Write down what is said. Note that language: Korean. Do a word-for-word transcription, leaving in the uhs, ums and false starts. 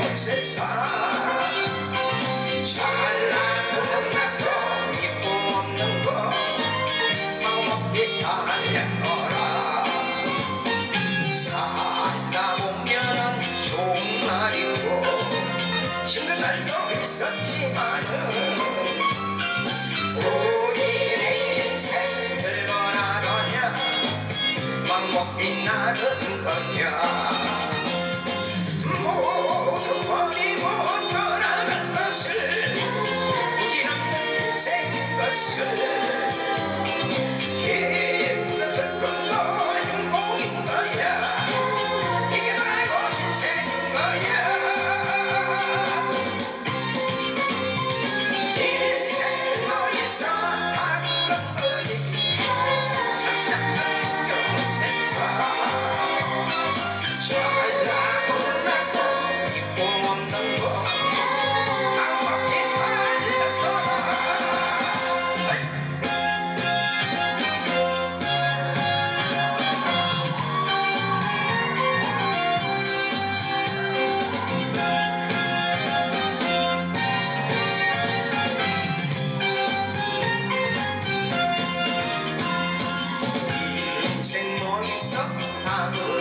세상 잘나고 나고 기쁨 없는 거 마음없게 달렸더라. 살다 보면은 좋은 날이고 힘든 날도 있었지만은 우리의 인생 별거라더냐 맘먹기 나는 거냐. 모두 버리고 떠나갈 것을 부질없는 인생인 것을 힘든 슬픔도 행복인 거야. 이게 바로 인생인 거야. 인생 뭐 있어 다 그런 거지. 참신한 경험 세상 잘나고 나고 기쁨 없는 거 맘먹기 달렸더라. 인생 뭐 있어 다 그런